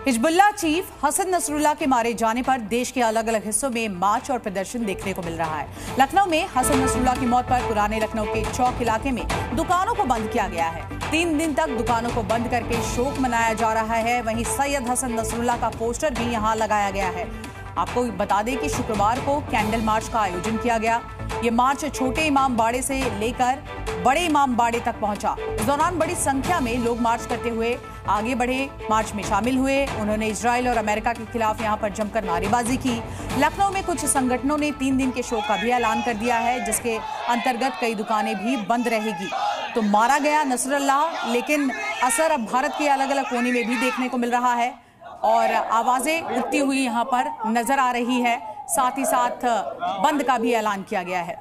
Hezbollah chief Hasan Nasrallah के मारे जाने पर देश के अलग अलग हिस्सों में मार्च और प्रदर्शन देखने को मिल रहा है। लखनऊ में हसन नसरुल्लाह की मौत पर पुराने लखनऊ के चौक इलाके में दुकानों को बंद किया गया है। 3 दिन तक दुकानों को बंद करके शोक मनाया जा रहा है। वहीं सैयद हसन नसरुल्लाह का पोस्टर भी यहां लगाया गया है। आपको बता दें कि शुक्रवार को कैंडल मार्च का आयोजन किया गया। ये मार्च छोटे इमाम बाड़े से लेकर बड़े इमाम बाड़े तक पहुंचा। इस दौरान बड़ी संख्या में लोग मार्च करते हुए आगे बढ़े, मार्च में शामिल हुए। उन्होंने इजराइल और अमेरिका के खिलाफ यहां पर जमकर नारेबाजी की। लखनऊ में कुछ संगठनों ने 3 दिन के शोक का भी ऐलान कर दिया है, जिसके अंतर्गत कई दुकानें भी बंद रहेगी। तो मारा गया नसरुल्लाह, लेकिन असर अब भारत के अलग अलग कोने में भी देखने को मिल रहा है और आवाजें उठती हुई यहां पर नजर आ रही है। साथ ही साथ बंद का भी ऐलान किया गया है।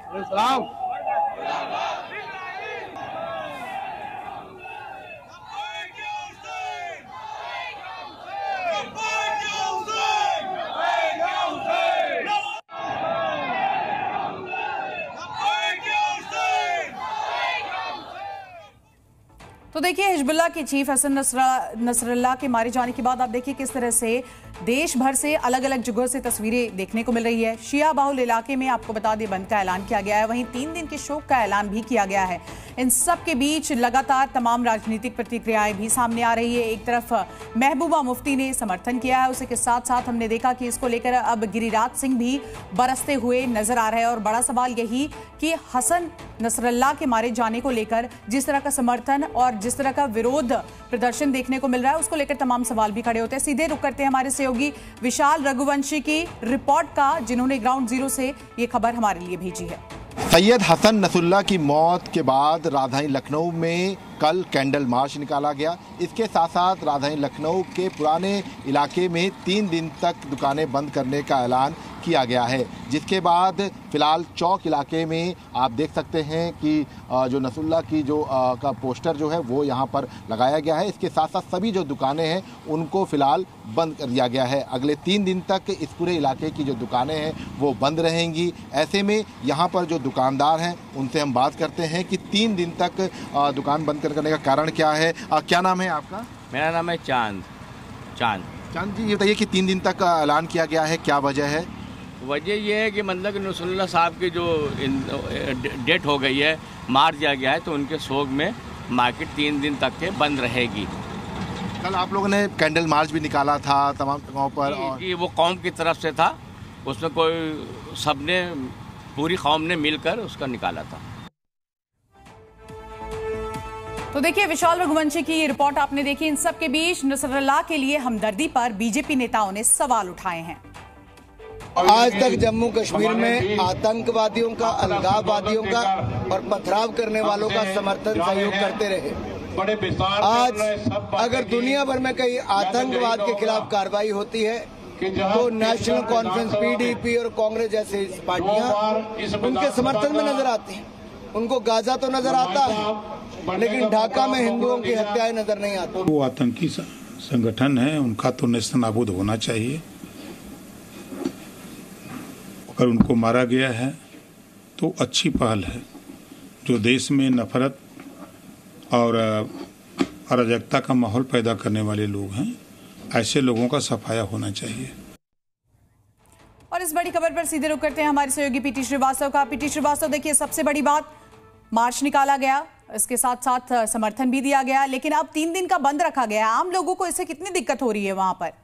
तो देखिए, हिजबुल्लाह के चीफ हसन नसरुल्लाह के मारे जाने के बाद आप देखिए किस तरह से देश भर से अलग अलग जगहों से तस्वीरें देखने को मिल रही है। शिया बाहुल इलाके में आपको बता दें बंद का ऐलान किया गया है। वहीं 3 दिन के शोक का ऐलान भी किया गया है। इन सब के बीच लगातार तमाम राजनीतिक प्रतिक्रियाएं भी सामने आ रही है। एक तरफ महबूबा मुफ्ती ने समर्थन किया है, उसी के साथ साथ हमने देखा कि इसको लेकर अब गिरिराज सिंह भी बरसते हुए नजर आ रहे हैं। और बड़ा सवाल यही कि हसन नसरुल्लाह के मारे जाने को लेकर जिस तरह का समर्थन और जिस तरह का विरोध प्रदर्शन देखने को मिल रहा है, उसको लेकर तमाम सवाल भी खड़े होते हैं। सीधे रुक करते हैं हमारे सहयोगी विशाल रघुवंशी की रिपोर्ट का, जिन्होंने ग्राउंड जीरो से ये खबर हमारे लिए भेजी है। सैयद हसन नसरुल्लाह की मौत के बाद राजधानी लखनऊ में कल कैंडल मार्च निकाला गया। इसके साथ साथ राजधानी लखनऊ के पुराने इलाके में 3 दिन तक दुकानें बंद करने का ऐलान किया गया है, जिसके बाद फिलहाल चौक इलाके में आप देख सकते हैं कि जो नसरुल्लाह की का पोस्टर जो है वो यहाँ पर लगाया गया है। इसके साथ साथ सभी जो दुकानें हैं उनको फिलहाल बंद कर दिया गया है। अगले 3 दिन तक इस पूरे इलाके की जो दुकानें हैं वो बंद रहेंगी। ऐसे में यहाँ पर जो दुकानदार हैं उनसे हम बात करते हैं कि 3 दिन तक दुकान बंद करने का कारण क्या है। क्या नाम है आपका? मेरा नाम है चांद जी, ये बताइए कि 3 दिन तक ऐलान किया गया है, क्या वजह है? वजह यह है कि मतलब कि नसरुल्लाह साहब की जो डेट हो गई है, मार दिया गया है, तो उनके शोक में मार्केट 3 दिन तक के बंद रहेगी। कल आप लोगों ने कैंडल मार्च भी निकाला था तमाम जगहों पर और कि वो कौम की तरफ से था, उसमें कोई सबने पूरी कौम ने मिलकर उसका निकाला था। तो देखिए, विशाल रघुवंशी की ये रिपोर्ट आपने देखी। इन सब के बीच नसरुल्लाह के लिए हमदर्दी पर बीजेपी नेताओं ने सवाल उठाए हैं। आज तक जम्मू कश्मीर में आतंकवादियों का, अलगाववादियों का और पथराव करने वालों का समर्थन सहयोग करते रहे। आज अगर दुनिया भर में कहीं आतंकवाद के खिलाफ कार्रवाई होती है तो नेशनल कॉन्फ्रेंस, पीडीपी और कांग्रेस जैसी पार्टियां उनके समर्थन में नजर आती हैं। उनको गाजा तो नजर आता है, लेकिन ढाका में हिंदुओं की हत्याएं नजर नहीं आती। वो आतंकी संगठन है, उनका तो नेस्तनाबूद होना चाहिए। अगर उनको मारा गया है तो अच्छी पहल है। जो देश में नफरत और अराजकता का माहौल पैदा करने वाले लोग हैं, ऐसे लोगों का सफाया होना चाहिए। और इस बड़ी खबर पर सीधे रुक करते हैं हमारे सहयोगी पीटी श्रीवास्तव का। पीटी श्रीवास्तव, देखिए सबसे बड़ी बात, मार्च निकाला गया, इसके साथ साथ समर्थन भी दिया गया, लेकिन अब 3 दिन का बंद रखा गया। आम लोगों को इससे कितनी दिक्कत हो रही है वहां पर?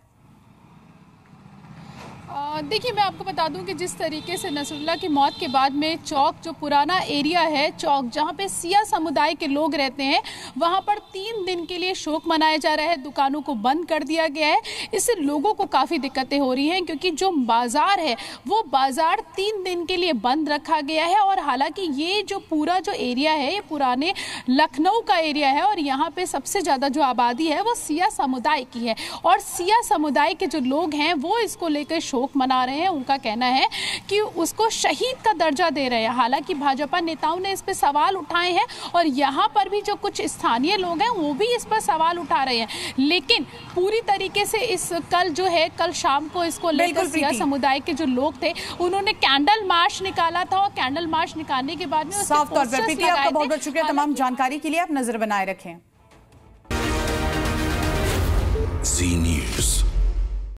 देखिए, मैं आपको बता दूं कि जिस तरीके से नसरुल्लाह की मौत के बाद में चौक, जो पुराना एरिया है चौक जहां पे सिया समुदाय के लोग रहते हैं, वहां पर 3 दिन के लिए शोक मनाया जा रहा है। दुकानों को बंद कर दिया गया है। इससे लोगों को काफ़ी दिक्कतें हो रही हैं, क्योंकि जो बाजार है वो बाजार 3 दिन के लिए बंद रखा गया है। और हालांकि ये जो पूरा जो एरिया है ये पुराने लखनऊ का एरिया है और यहाँ पे सबसे ज़्यादा जो आबादी है वो सिया समुदाय की है। और सिया समुदाय के जो लोग हैं वो इसको लेकर शोक मना रहे हैं। उनका कहना है कि उसको शहीद का दर्जा दे रहे हैं। हालांकि भाजपा नेताओं ने इस पर सवाल उठाए हैं और यहाँ पर भी जो कुछ स्थानीय लोग हैं वो भी इस पर सवाल उठा रहे हैं, लेकिन पूरी तरीके से कल शाम को इसको लेकर सिया समुदाय के जो लोग थे उन्होंने कैंडल मार्च निकाला था और कैंडल मार्च निकालने के बाद में साफ तौर पर पीटी, आपका बहुत बहुत शुक्रिया तमाम जानकारी के लिए। आप नजर बनाए रखें। जी न्यूज़। न्यूज।